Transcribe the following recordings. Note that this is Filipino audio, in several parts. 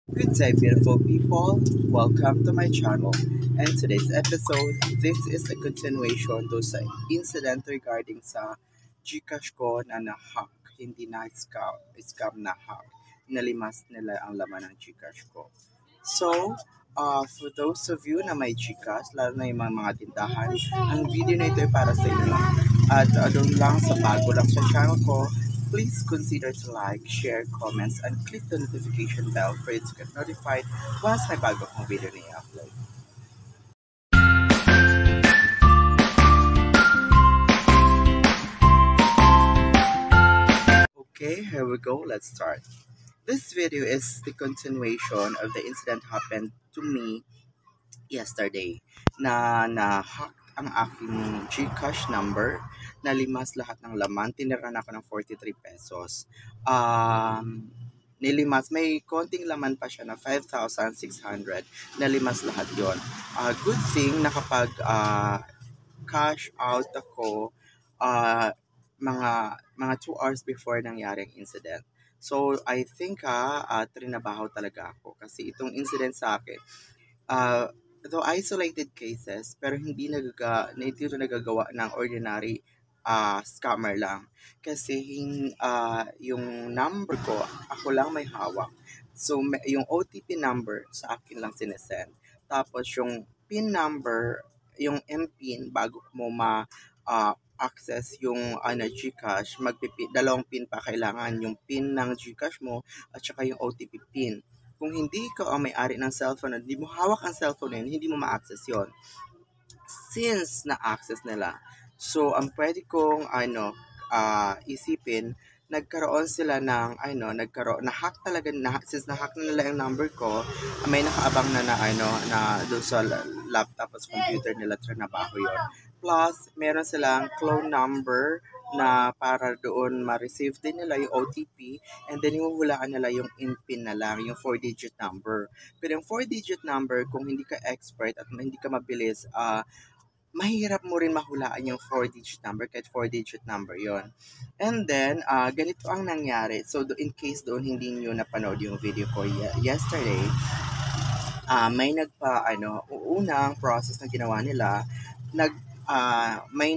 Good day, beautiful people. Welcome to my channel. And today's episode, this is a continuation to sa incident regarding sa Gcash ko na na-hack. Hindi na scam na hack. Nalimas nila ang laman ng Gcash ko. So, for those of you na may Gcash, lalo na yung mga tindahan, ang video na ito ay para sa inyo. At doon lang sa bago lang sa channel ko, please consider to like, share, comments, and click the notification bell for it to get notified once may bago kong video na i-upload. Okay, here we go. Let's start. This video is the continuation of the incident happened to me yesterday na-hack ang aking GCash number, nalimas lahat ng laman, tiniran ako ng 43 pesos. Nilimas, may konting laman pa siya na 5,600, nalimas lahat yon. Good thing na kapag cash out ako mga 2 hours before nangyaring incident. So I think trinabaho talaga ako kasi itong incident sa akin, though isolated cases, pero hindi ito nagagawa ng ordinary scammer lang. Kasi yung number ko, ako lang may hawak. So, yung OTP number sa akin lang sinesend. Tapos, yung PIN number, yung MPIN, bago mo access yung Gcash, dalawang PIN pa kailangan. Yung PIN ng Gcash mo at saka yung OTP PIN. Kung hindi ka ang may-ari ng cellphone at hindi mo hawak ang cellphone na yun, hindi mo ma-access yon. Since na-access nila, so ang pwede kong isipin, nagkaroon sila ng na-hack talaga since na-hack na nila yung number ko, may nakaabang na doon sa laptop at computer nila, trinabaho yon. Plus, meron silang clone number na para doon ma-receive din nila yung OTP, and then huhulaan nila yung INPIN na lang, yung 4-digit number. Pero yung 4-digit number, kung hindi ka expert at hindi ka mabilis, mahirap mo rin mahulaan yung 4-digit number kahit 4-digit number yon. And then, ganito ang nangyari. So, in case doon hindi nyo napanood yung video ko yesterday, may unang process na ginawa nila, may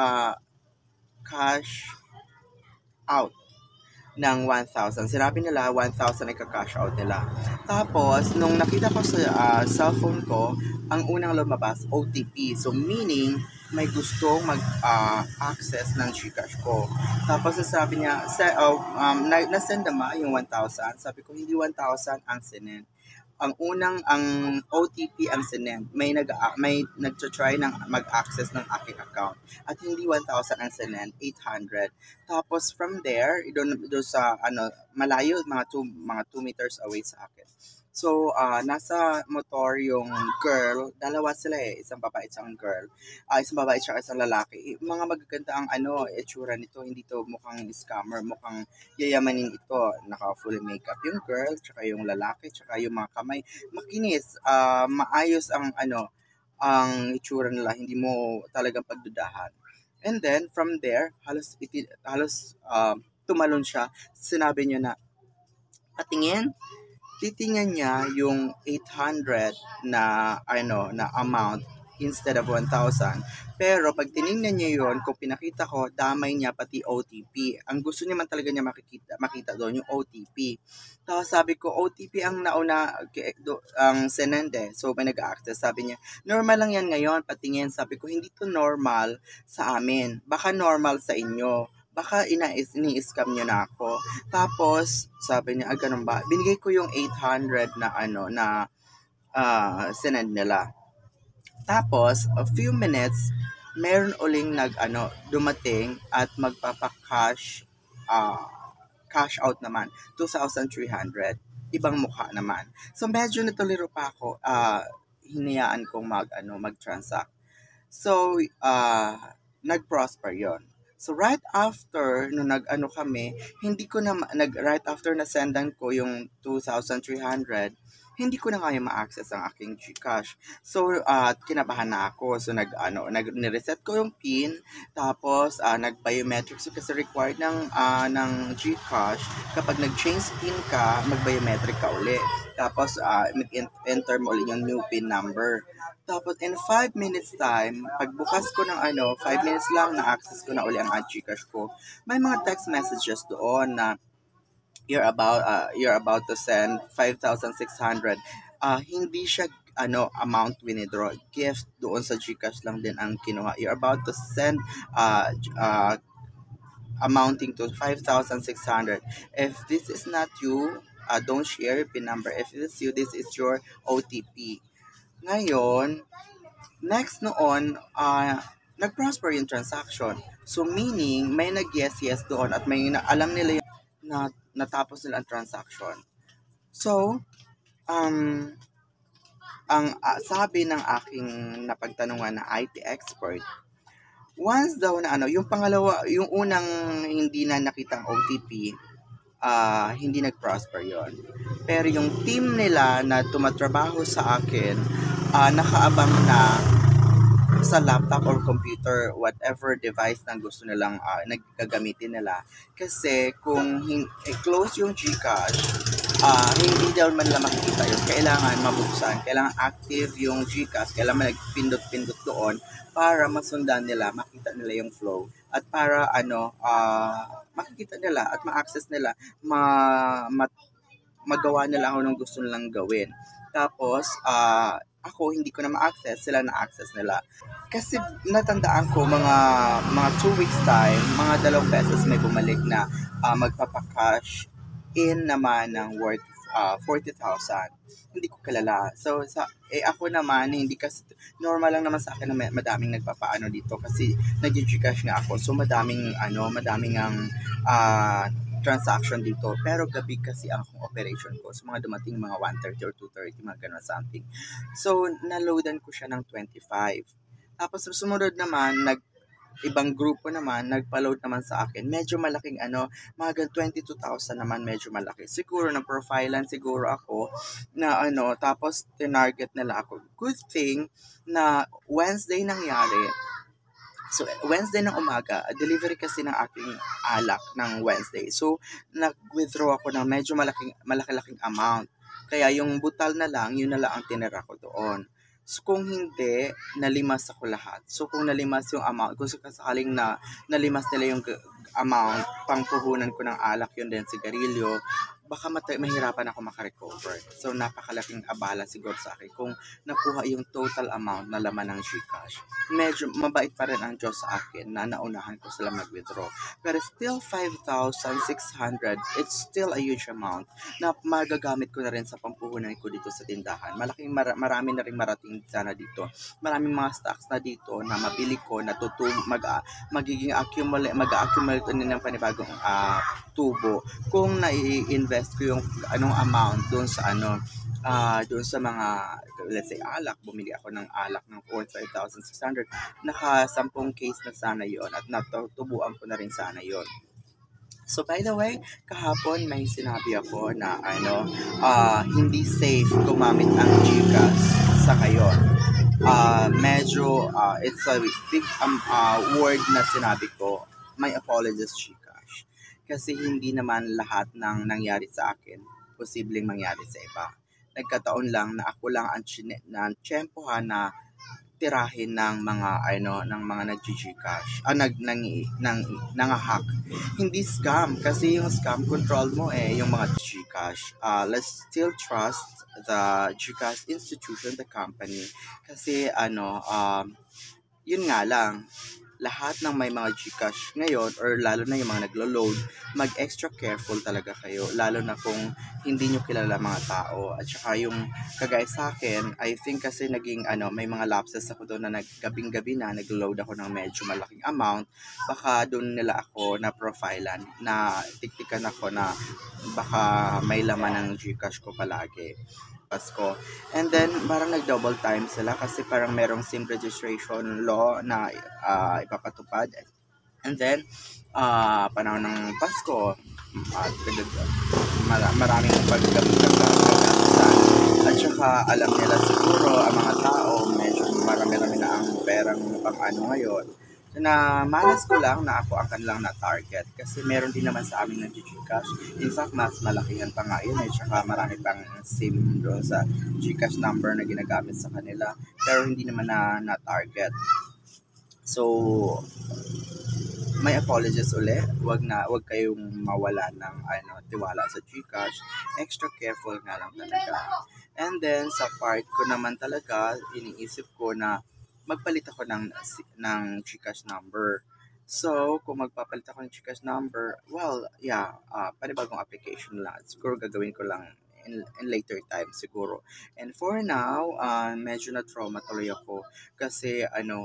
cash out ng 1,000. Sinabi nila 1,000 ay ka-cash out nila. Tapos, nung nakita ko sa cellphone ko, ang unang lumabas, OTP. So, meaning, may gustong mag-access ng Gcash ko. Tapos, sabi niya, nasend naman yung 1,000. Sabi ko, hindi 1,000 ang sinend. Ang OTP ang sinend. May nagtry ng mag-access ng aking account. At hindi 1,000 ang sinend, 800. Tapos from there, doon sa malayo, mga 2 meters away sa akin. So, nasa motor yung girl, dalawa sila isang babae at isang girl. Isang babae at isang lalaki. Mga magaganda ang itsura nito, hindi to mukhang scammer, mukhang yayamanin ito. Naka-full makeup yung girl, tsaka yung lalaki, tsaka yung mga kamay. Makinis, maayos ang itsura nila, hindi mo talagang pagdudahan. And then, from there, halos tumalon siya. Sinabi niya na, patingin, titingnan niya yung 800 na amount instead of 1,000. Pero pag tiningnan niya yon, kung pinakita ko, damay niya pati OTP. Ang gusto niya man talaga niya makita doon yung OTP. Tapos sabi ko, OTP ang nauna ang senende. So may nag-access. Sabi niya, normal lang yan ngayon, patingin. Sabi ko, hindi to normal sa amin. Baka normal sa inyo. Baka ini-scam niyo na ako. Tapos, sabi niya, ganun ba? Binigay ko yung 800 na sinend nila. Tapos, a few minutes, meron uling dumating at magpapa-cash cash out naman, 2,300. Ibang mukha naman. So, medyo natuliro pa ako, hinayaan kong mag-transact. So, nag-prosper yon. So, right after, nung kami, hindi ko na, right after na sendan ko yung 2,300, hindi ko na kaya ma-access ang aking GCash. So, kinabahan na ako. So, nireset ko yung PIN, tapos, nag-biometrics kasi required ng GCash. Kapag nag-change PIN ka, mag-biometric ka uli. Tapos, enter mo ulit yung new PIN number. Tapos, in 5 minutes time, pagbukas ko ng 5 minutes lang, na-access ko na uli ang GCash ko. May mga text messages doon na you're about to send 5,600. Hindi siya amount withdraw, gift doon sa GCash lang din ang kinuha. You're about to send amounting to 5,600. If this is not you, don't share your PIN number. If this is you, this is your OTP. Ngayon, next noon, nag-prosper yung transaction. So meaning, may nag-yes doon at may alam nila yung na natapos nila ang transaction. So, ang sabi ng aking napagtanungan na IT expert, once daw na yung pangalawa, yung unang hindi na nakitang OTP, hindi nag-prosper yon. Pero yung team nila na tumatrabaho sa akin, nakaabang na sa laptop or computer, whatever device na gusto nilang nagkagamitin nila. Kasi kung close yung GCash, hindi daw man nila makikita yun. Kailangan mabuksan, kailangan active yung GCash, kailangan nagpindot-pindot doon para masundan nila, makita nila yung flow. At para makikita nila at ma-access nila, magawa nila ako ng gusto nilang gawin. Tapos, ako hindi ko na ma-access, sila na-access nila. Kasi natandaan ko mga 2 weeks time, mga 2 beses may bumalik na magpapakash in naman ng worth 40,000. Hindi ko kilala. So, ako naman, hindi kasi, normal lang naman sa akin na madaming nagpapaano dito kasi nag-GCash nga ako. So, madaming ang transaction dito. Pero gabi kasi ang operation ko. So, mga dumating mga 1:30 or 2:30, mga ganun something. So, naloadan ko siya ng 25. Tapos, sumunod naman, ibang grupo naman, nagpa-load naman sa akin. Medyo malaking mga 22,000 naman, medyo malaki. Siguro na profilan siguro ako na tapos tinarget nila ako. Good thing na Wednesday nangyari. So, Wednesday ng umaga, delivery kasi ng aking alak ng Wednesday. So, nag-withdraw ako ng medyo malaki-laking amount. Kaya yung butal na lang, yun na lang ang tinira ko doon. So, kung hindi, nalimas ako lahat. So, kung nalimas yung amount, kung sakaling na nalimas nila yung amount, pangpuhunan ko ng alak, yun din, sigarilyo, baka mahirapan ako makarecover. So, napakalaking abala siguro sa akin kung nakuha yung total amount na laman ng GCash. Medyo mabait pa rin ang Diyos sa akin na naunahan ko sila mag-withdraw. Pero still 5,600, it's still a huge amount na magagamit ko na rin sa pampuhunan ko dito sa tindahan. Marami na rin marating sana dito. Maraming mga stocks na dito na mabili ko na magiging mag-accumulate ng panibagong tubo kung nai-invest ko yung amount doon sa doon sa mga, let's say, alak. Bumili ako ng alak ng 5,600. Naka 10 case na sana yon at natutubuan ko na rin sana yon. So, by the way, kahapon may sinabi ako na hindi safe gumamit ang GCash sa ngayon. Medyo it's a big word na sinabi ko. My apologies, GCash. Kasi hindi naman lahat ng nangyari sa akin posibleng mangyari sa iba. Nagkataon lang na ako lang ang tiyempohan na tirahin ng mga nag-GCash, nang-hack. Hindi scam kasi yung scam control mo yung mga GCash. Let's still trust the GCash institution, the company. Kasi yun nga lang, lahat ng may mga GCash ngayon or lalo na yung mga naglo-load, mag-extra careful talaga kayo, lalo na kung hindi nyo kilala mga tao. At saka yung kagaya sa akin, I think kasi naging may mga lapses ako doon na gabing-gabi na naglo-load ako ng medyo malaking amount. Baka doon nila ako na profilan, na tiktikan ako na baka may laman ng GCash ko palagi. Pasko. And then, parang nag-double time sila kasi parang merong SIM registration law na ipapatupad. And then, panahon ng Pasko, at maraming paggagastusan. baka alam nila siguro ang mga tao, medyo marami-rami na ang perang pang ano ngayon. So, na malas ko lang na ako ang kanilang na-target kasi meron din naman sa amin ng Gcash. In fact, mas malakihan pa nga yun tsaka marami pang SIM doon sa Gcash number na ginagamit sa kanila. Pero hindi naman na-target. So, may apologies ulit. Wag kayong mawala ng tiwala sa Gcash. Extra careful nga lang talaga. And then sa part ko naman talaga, iniisip ko na magpalit ako ng Gcash number. So, kung magpapalit ako ng Gcash number, well, yeah, panibagong application lang. Siguro gagawin ko lang in later time siguro. And for now, medyo na-trauma tuloy ako kasi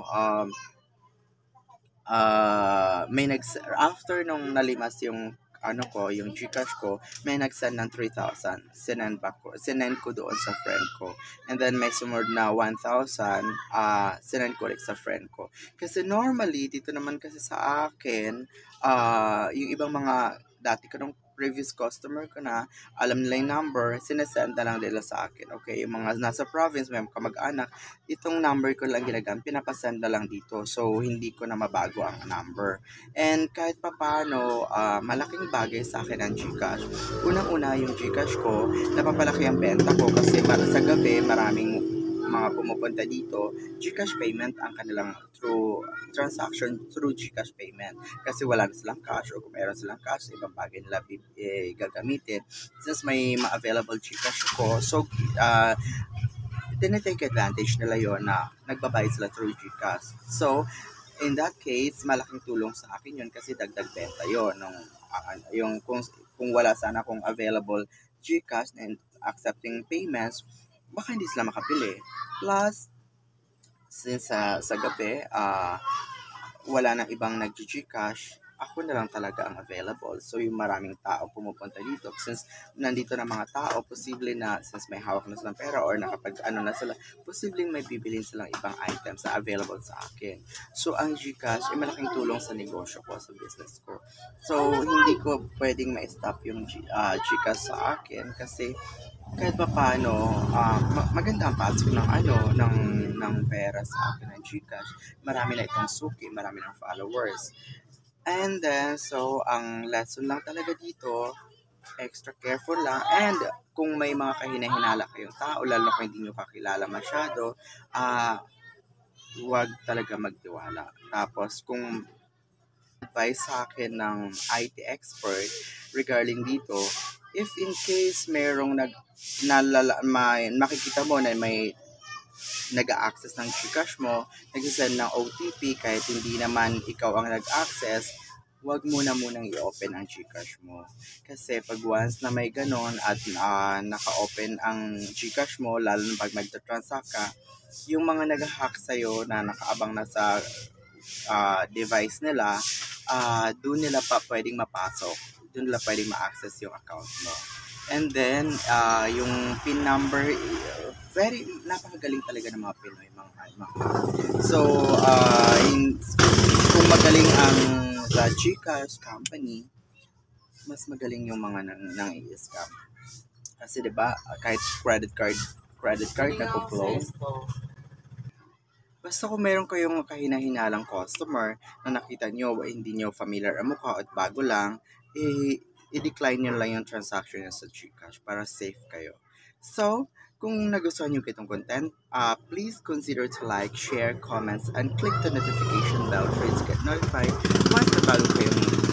after nung nalimas yung yung Gcash ko, may nag-send ng 3,000. Sinend ko doon sa friend ko. And then may sumunod na 1,000, sinend ko ulit sa friend ko. Kasi normally, dito naman kasi sa akin, yung ibang mga dati ko nung previous customer ko na, alam nila yung number, sinesend na lang nila sa akin. Okay, yung mga nasa province, may kamag-anak, itong number ko lang ginagamit, pinapasend na lang dito. So, hindi ko na mabago ang number. And kahit pa paano, malaking bagay sa akin ang Gcash. Unang-una yung Gcash ko, napapalaki ang benta ko kasi sa gabi, maraming mga pumupunta dito, Gcash payment ang kanilang transaction through Gcash payment. Kasi wala na silang cash o kung meron silang cash, ibang bagay nila gagamitin. Since may ma-available Gcash ko, so tinitake advantage nila yon na nagbabayad sila through Gcash. So, in that case, malaking tulong sa akin yun kasi dagdag benta yun. Yung kung wala sana akong available Gcash and accepting payments, baka hindi sila makapili. Plus, since sa gabi, wala nang ibang nag-Gcash, ako na lang talaga ang available. So, yung maraming tao pumupunta dito. Since nandito na mga tao, posible na, since may hawak na silang pera or na sila, posibleng may bibilin silang ibang items na available sa akin. So, ang Gcash ay malaking tulong sa negosyo ko, sa business ko. So, hindi ko pwedeng ma-stop yung Gcash sa akin kasi kahit pa paano, maganda ang pasok ng pera sa akin ng Gcash. Marami na itong suki, marami ng followers. And then, so, ang lesson lang talaga dito, extra careful lang. And kung may mga kahinahinala kayong tao, lalo kung hindi nyo kakilala masyado, huwag talaga magtiwala. Tapos, kung advice sa akin ng IT expert regarding dito, if in case merong makikita mo na may nag-access ng Gcash mo, nag-send ng OTP kahit hindi naman ikaw ang nag-access, huwag mo na munang i-open ang Gcash mo. Kasi pag once na may ganon at naka-open ang Gcash mo, lalo na pag magta-transact ka, yung mga nag-hack sa'yo na nakaabang na sa device nila, doon nila pa pwedeng mapasok. Doon nila pwedeng ma-access yung account mo. And then, yung PIN number, napakagaling talaga ng mga Pinoy, mga. So, kung magaling ang the Gcash company, mas magaling yung mga nang i-scam. Kasi 'di ba, kahit credit card na close. Basta kung meron kayong kahina-hinalang customer na nakita nyo, hindi nyo familiar ang mukha at bago lang, i-decline nyo lang yung transaction nyo sa Gcash para safe kayo. So, kung nagustuhan nyo itong content, please consider to like, share, comments, and click the notification bell for you to get notified once na bago kayong